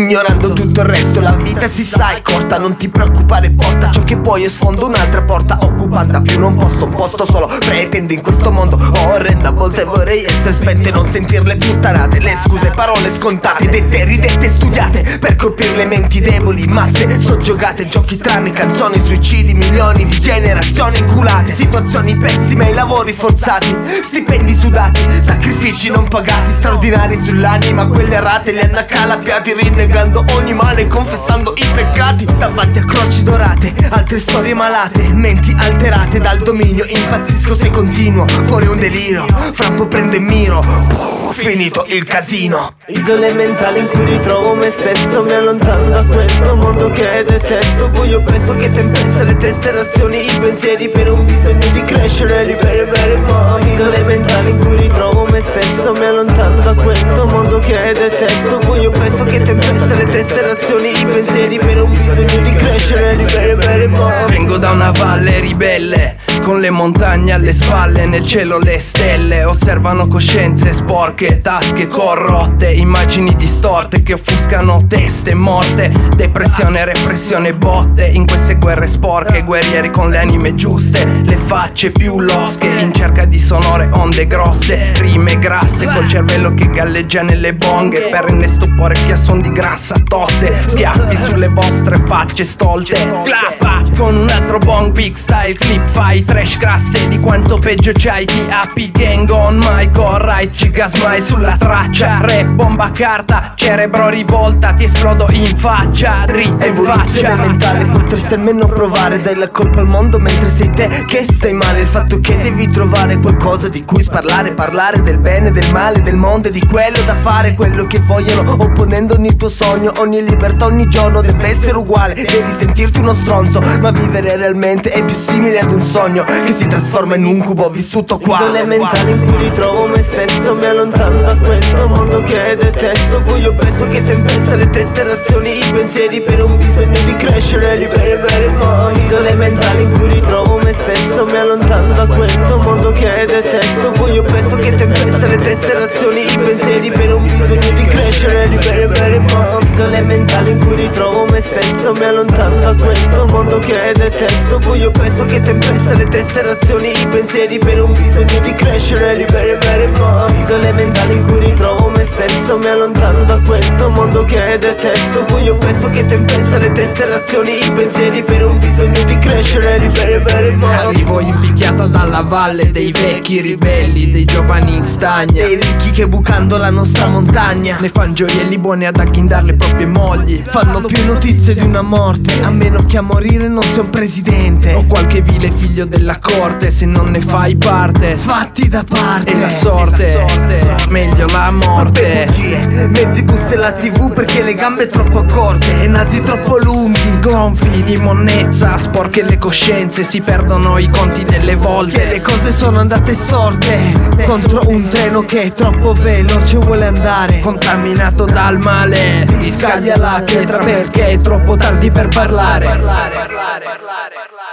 ignorando tutto il resto. La vita si sa è corta, non ti preoccupare, porta ciò che puoi e sfondo un'altra porta. Occupando più non posso, un posto solo pretendo in questo mondo orrendo. A volte vorrei essere spente, non sentirle più tarate. Le scuse, parole scontate, dette, ridette, studiate per colpire le menti deboli. Masse soggiogate, giochi, trame, canzoni, suicidi, milioni di generazioni inculate. Situazioni pessime, lavori forzati, stipendi sudati, sacrifici non pagati, straordinari sull'anima, quelle errate li hanno accalappiati, rinnegando ogni male, confessando i peccati. Davanti a croci dorate, altre storie malate, menti alterate dal dominio. Impazzisco se continuo, fuori un delirio, fra un po' prendo in miro, finito il casino. Isole mentali in cui ritrovo me stesso, mi allontano da questo mondo che detesto. Buio presto che tempesta le testerazioni, i pensieri per un bisogno di crescere, libere vere mani. Isole mentali in cui ritrovo me stesso, mi allontano da questo mondo che detesto. Buio presto che tempesta le testerazioni, i pensieri per un bisogno di crescere, libere vere mani. Vengo da una valle ribelle, con le montagne alle spalle, nel cielo le stelle osservano coscienze sporche, tasche corrotte, immagini distorte che offuscano teste morte. Depressione, repressione, botte, in queste guerre sporche, guerrieri con le anime giuste, le facce più losche, in cerca di sonore onde grosse, rime grasse, col cervello che galleggia nelle bonghe, perenne stupore che a suon di grassa tosse, schiaffi sulle vostre facce stolte. Clap, con un altro bong, big style, clip, fai trash craste, di quanto peggio c'hai, TAP gang on mic, alright, ci gasmai sulla traccia, rap, bomba carta, cerebro rivolta, ti esplodo in faccia, dritta in faccia. Mentale, potresti almeno provare, dai la colpa al mondo mentre sei te che stai male. Il fatto che devi trovare qualcosa di cui sparlare, parlare del bene, del male, del mondo, di quello da fare, quello che vogliono, opponendo ogni tuo sogno, ogni libertà, ogni giorno deve essere uguale. Devi sentirti uno stronzo, ma vivere realmente è più simile ad un sogno che si trasforma in un cubo vissuto qua. Isole mentali in cui ritrovo me stesso, mi allontano da questo mondo che detesto. Buio presto che tempesta le testerazioni, i pensieri per un bisogno di crescere, libere vere mani. Isole mentali in cui ritrovo me stesso, mi allontano da questo mondo che detesto. Buio presto che tempesta le testerazioni, i pensieri per un bisogno di crescere, libere vere mani. Isole mentali in cui ritrovo me stesso, mi allontano da questo mondo che detesto. Buio presto che tempesta le testerazioni, i pensieri per un bisogno di crescere, libere vere mani. Isole mentali in cui ritrovo me stesso, mi allontano da questo mondo che detesto. Buio presto che tempesta le testerazioni, i pensieri per un bisogno di crescere, libere vere mani. Arrivo impicchiato dalla valle dei vecchi ribelli, dei giovani in stagna, dei ricchi che bucando la nostra montagna ne fan gioielli buoni ad agghindare le proprie mogli. Fanno più notizie di una morte, a meno che a morire non sia un presidente o qualche vile figlio della corte, se non ne fai parte fatti da parte. E la sorte, meglio la morte. Bugie, mezzi buste la TV perché le gambe troppo corte e nasi troppo lunghi, gonfi di monnezza, sporche le coscienze, si perdono i conti delle volte, che le cose sono andate storte contro un treno che è troppo veloce vuole andare, contaminato dal male, si scaglia la pietra perché è troppo tardi per parlare.